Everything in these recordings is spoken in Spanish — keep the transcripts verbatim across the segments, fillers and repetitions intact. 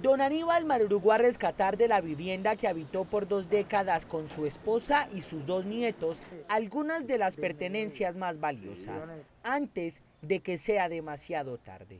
Don Aníbal madrugó a rescatar de la vivienda que habitó por dos décadas con su esposa y sus dos nietos algunas de las pertenencias más valiosas, antes de que sea demasiado tarde.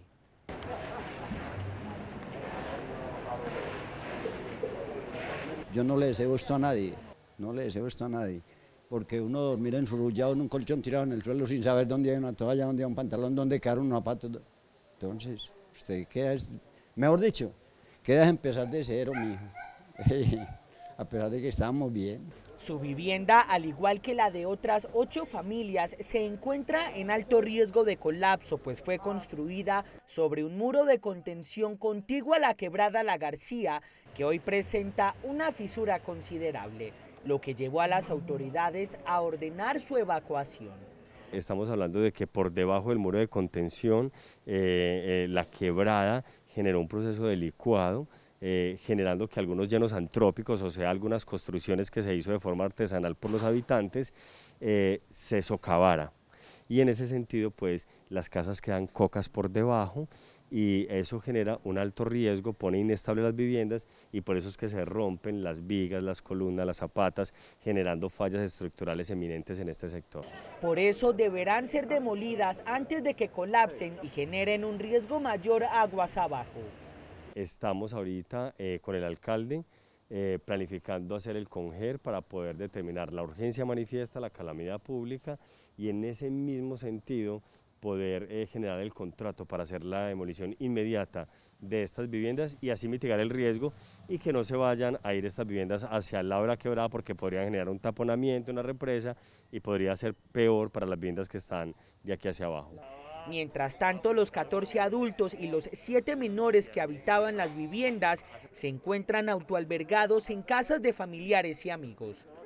Yo no le deseo esto a nadie, no le deseo esto a nadie, porque uno dormir ensurrullado en un colchón tirado en el suelo sin saber dónde hay una toalla, dónde hay un pantalón, dónde quedaron unos zapatos. Entonces, usted queda, mejor dicho, queda empezar de cero, mijo, a pesar de que estábamos bien. Su vivienda, al igual que la de otras ocho familias, se encuentra en alto riesgo de colapso, pues fue construida sobre un muro de contención contiguo a la quebrada La García, que hoy presenta una fisura considerable, lo que llevó a las autoridades a ordenar su evacuación. Estamos hablando de que por debajo del muro de contención, eh, eh, la quebrada generó un proceso de licuado, Eh, generando que algunos llenos antrópicos, o sea, algunas construcciones que se hizo de forma artesanal por los habitantes, eh, se socavara. Y en ese sentido, pues, las casas quedan cocas por debajo y eso genera un alto riesgo, pone inestable las viviendas y por eso es que se rompen las vigas, las columnas, las zapatas, generando fallas estructurales eminentes en este sector. Por eso deberán ser demolidas antes de que colapsen y generen un riesgo mayor aguas abajo. Estamos ahorita eh, con el alcalde eh, planificando hacer el CONGER para poder determinar la urgencia manifiesta, la calamidad pública y en ese mismo sentido poder eh, generar el contrato para hacer la demolición inmediata de estas viviendas y así mitigar el riesgo y que no se vayan a ir estas viviendas hacia el lado de la quebrada porque podrían generar un taponamiento, una represa y podría ser peor para las viviendas que están de aquí hacia abajo. Mientras tanto, los catorce adultos y los siete menores que habitaban las viviendas se encuentran autoalbergados en casas de familiares y amigos.